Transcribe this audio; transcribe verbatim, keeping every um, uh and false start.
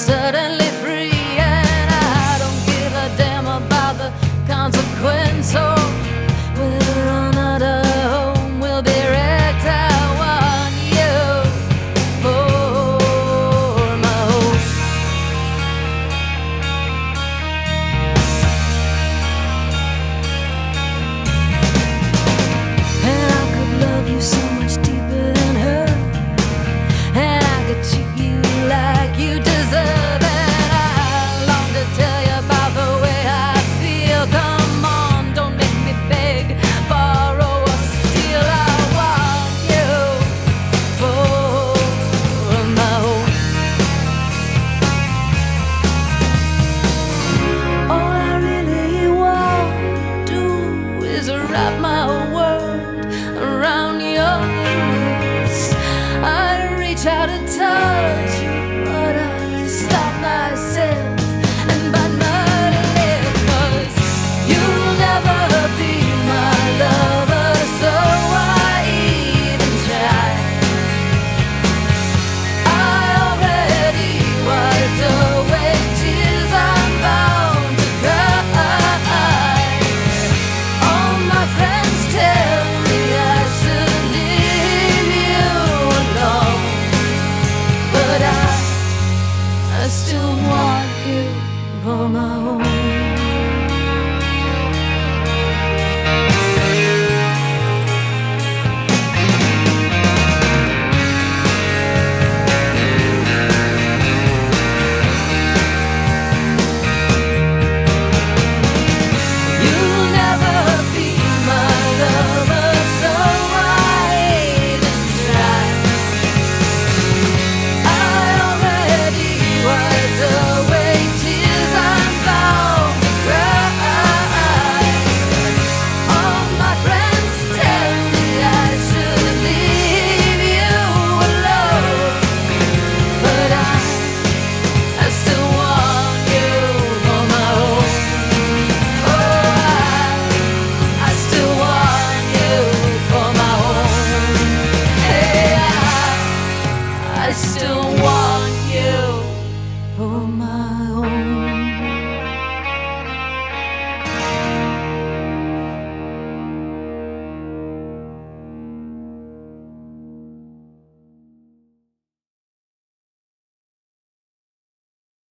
suddenly free, and I don't give a damn about the consequence. So whether or not a home will be wrecked, I want you for my home. And I could love you so much deeper than her, and I could treat you like you deserve. And I long to tell you about the way I feel. Come on, don't make me beg, borrow or steal. I want you for my home. All I really want to do is wrap my world around your wrist. I reach out and touch you, but I stop myself and bite my lip, 'cause you'll never be my lover, so I even try. I already wiped away tears I'm bound to cry. All my friends tell me I should leave you alone, but I, I still want you for my home.